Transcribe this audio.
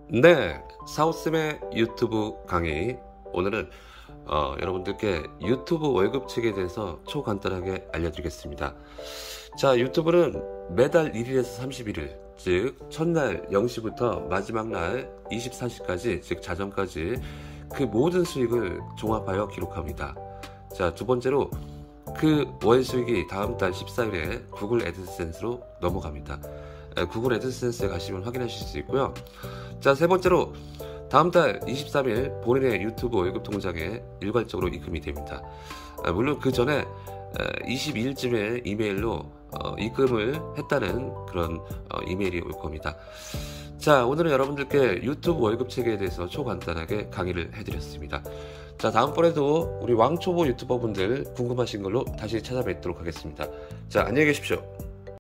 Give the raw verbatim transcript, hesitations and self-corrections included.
네, 사오쌤의 유튜브 강의. 오늘은 어, 여러분들께 유튜브 월급 측에 대해서 초간단하게 알려드리겠습니다. 자, 유튜브는 매달 일 일에서 삼십일 일, 즉 첫날 영 시부터 마지막 날 이십사 시까지, 즉 자정까지 그 모든 수익을 종합하여 기록합니다. 자, 두 번째로 그 월 수익이 다음 달 십사 일에 구글 애드센스로 넘어갑니다. 구글 애드센스에 가시면 확인하실 수 있고요. 자, 세 번째로 다음 달 이십삼 일 본인의 유튜브 월급 통장에 일괄적으로 입금이 됩니다. 물론 그 전에 이십이 일쯤에 이메일로 입금을 했다는 그런 이메일이 올 겁니다. 자, 오늘은 여러분들께 유튜브 월급 체계에 대해서 초간단하게 강의를 해드렸습니다. 자, 다음번에도 우리 왕초보 유튜버분들 궁금하신 걸로 다시 찾아뵙도록 하겠습니다. 자, 안녕히 계십시오.